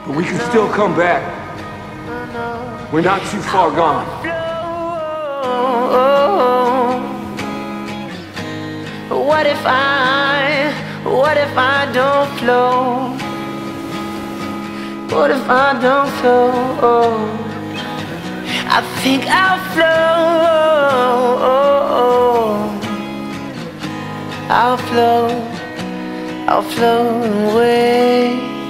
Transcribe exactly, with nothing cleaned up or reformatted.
But we can still come back. We're not too far gone. What if I, what if I don't flow? What if I don't flow? I think I'll flow. I'll flow, I'll flow away.